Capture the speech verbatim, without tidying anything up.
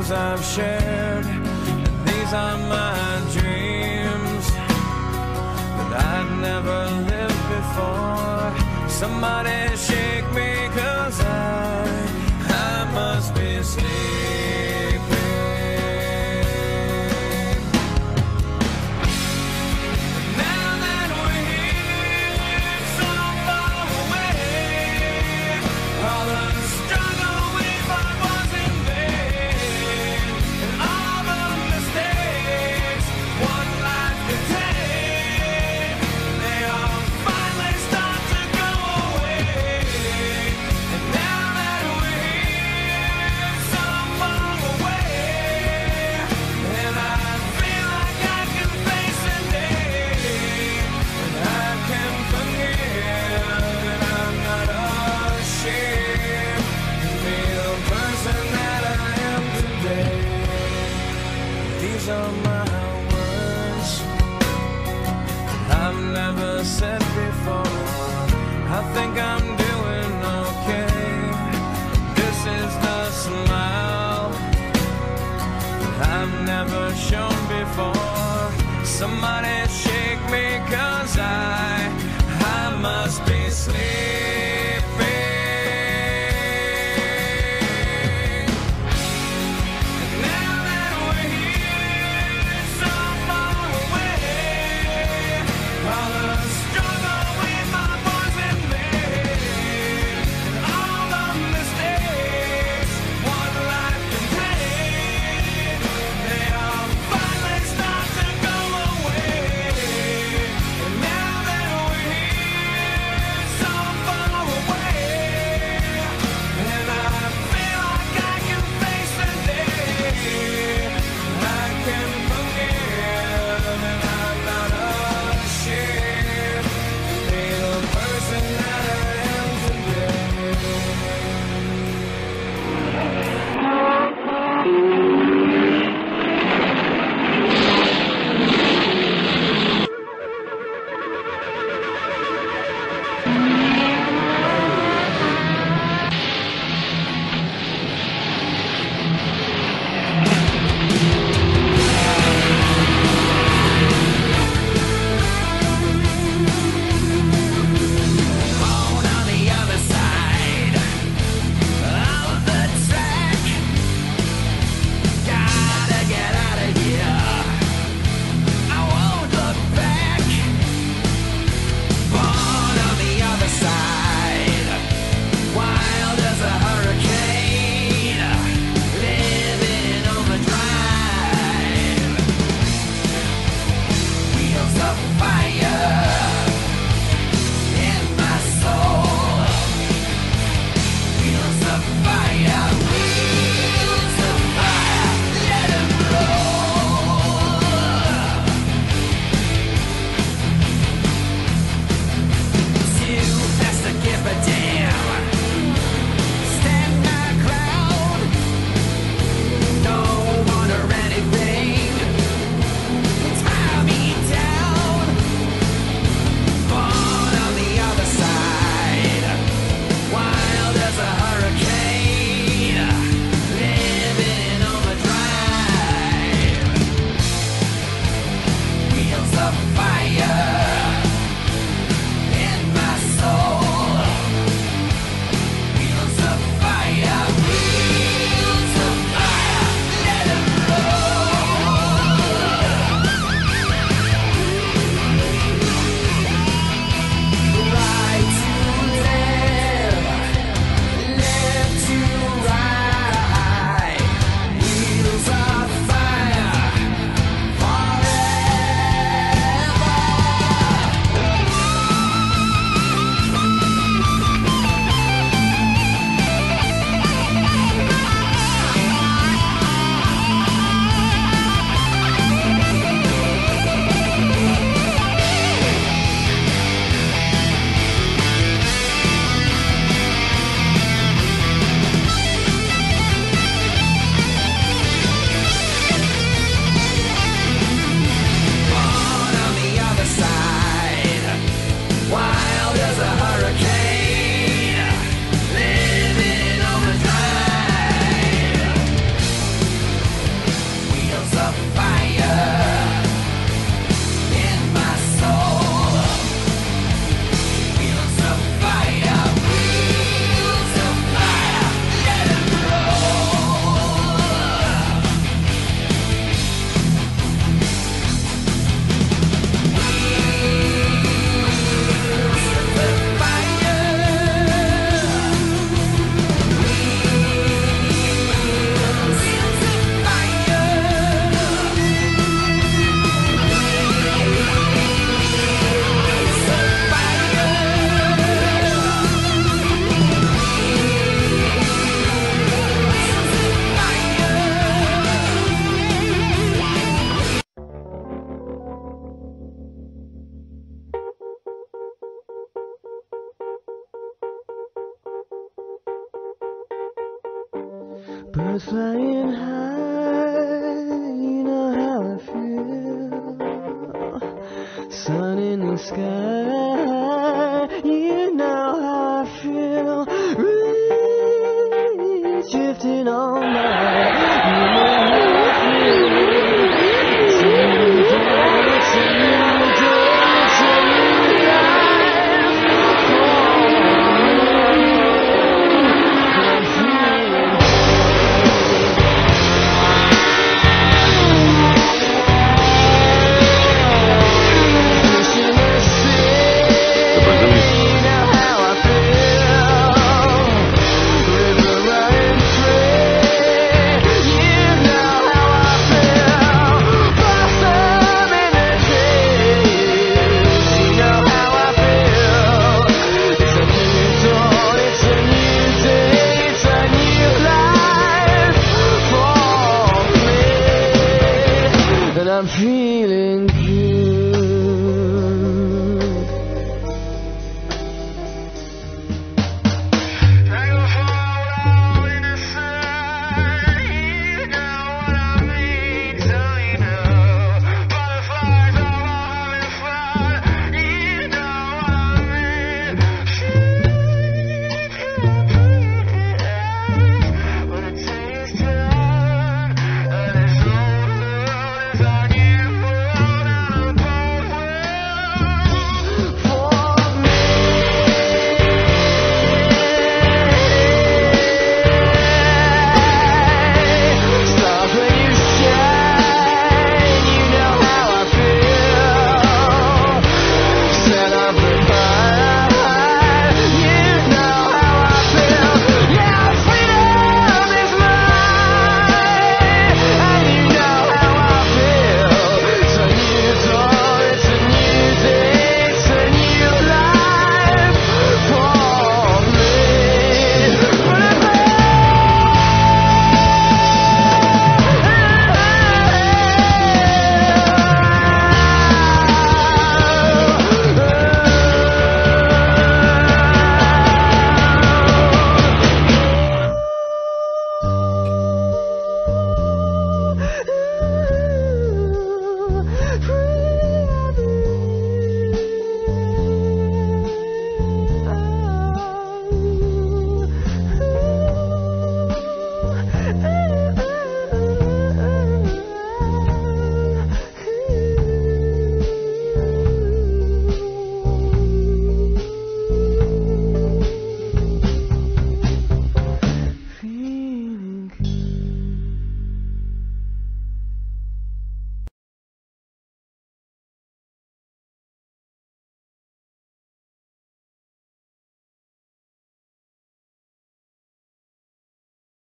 things I've shared, and these are my dreams that I'd never lived before. Somebody shake me, 'cause I, I must be sleeping. Now that we're here so far away, all the struggle we fought was in vain, and all the mistakes one life could take, they all finally start to go away. And now that we're here so far away, and I feel like I can face a day, and I can forgive, and I'm not ashamed to be the person that I am today. These are my words I've never said before. I think I'm doing okay. This is the smile I've never shown before. Somebody shake me, 'cause I, I must be sleeping. Now that we're here so far away, all the struggle we fought was in vain, and all the mistakes one life can take, they all finally start to go away. And now that we're here so far away, flying high, you know how I feel. Sun in the sky, you know how I feel. Breeze drifting all night, you know how I feel. It's a new day, it's a new day, it's a new life for me. I'm feeling